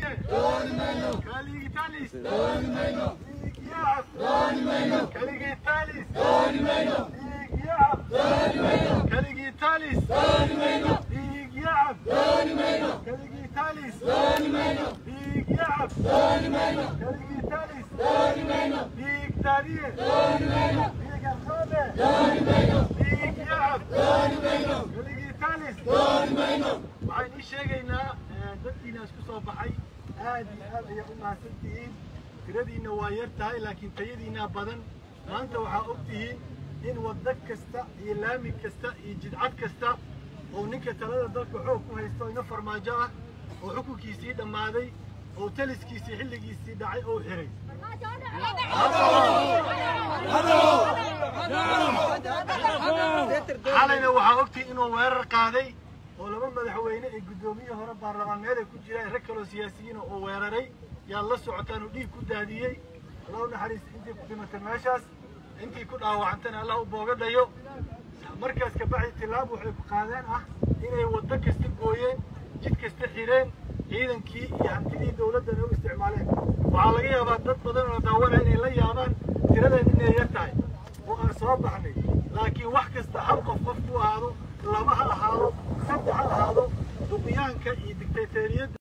waxaan sheegaynaa dadkiina isku soo baxay aad iyo aad ay u mahadsantihiin tiradiina waa yar tahay laakiin tayadiina badan maanta waxaa ogtihiin in wada kasta iyo laami kasta iyo jidcad kasta oo ninka talada dalka xoog ku haysto ina farmaajo ah oo xukunkiisii dhammaaday oo taliskiisii xilligiisii dhacay oo xiray xalayna waxaa ogtihiin inuu weerar qaaday oo laba madaxweyne ay guddoomiye hore baarlamaaneed ay ku jiraan rag kaloo siyaasiyiin oo weeraray yaad la socotaan oo dhiig ku daadiyey Allah u naxariis intii ku dhimatay meeshaas intii ku dhaawacantana Allah u boogadhayo markaas ka bacdi tilaab waxay ku qaadeen ah inay wada kasta gooyeen jid kasta xireen ciidankii iyo hantidii dawladda u isticmaaleen waxaa laga yaabaa dad badan oo daawanaya inay la yaabaan tiradan inay yar tahay oo aan soo baxnay laakiin wax kasta hal qof ku ahaado laba ha ahaado saddex ha ahaado duqiyaanka iyo dictatoriyadda